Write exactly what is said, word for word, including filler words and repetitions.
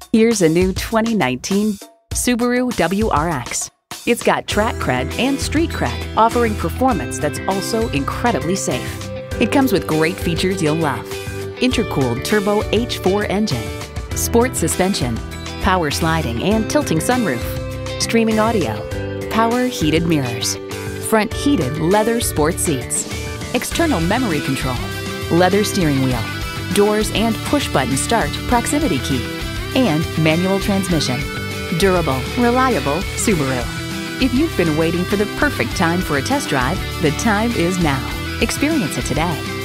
Here's a new twenty nineteen Subaru W R X. It's got track cred and street cred, offering performance that's also incredibly safe. It comes with great features you'll love: intercooled turbo H four engine, sport suspension, power sliding and tilting sunroof, streaming audio, power heated mirrors, front heated leather sport seats, external memory control, leather steering wheel, doors and push-button start proximity key, and manual transmission. Durable, reliable Subaru. If you've been waiting for the perfect time for a test drive, the time is now. Experience it today.